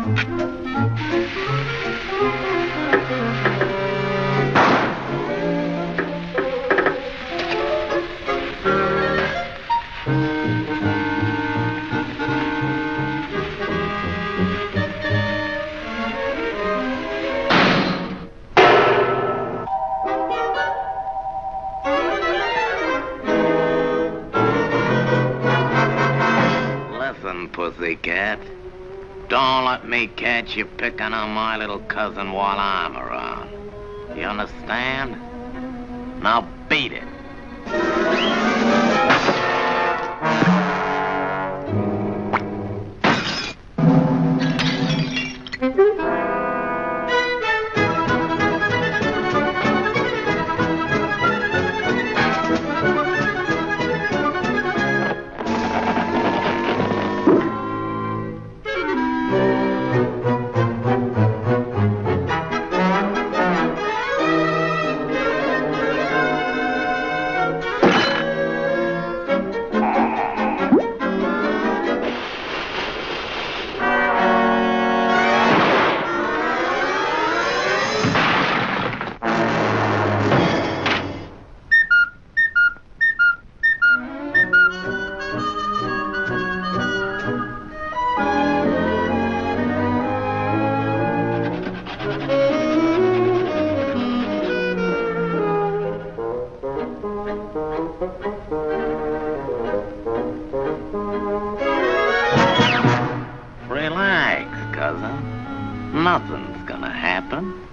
Listen, pussycat. Don't let me catch you picking on my little cousin while I'm around. You understand? Now beat it. Relax, cousin. Nothing's gonna happen.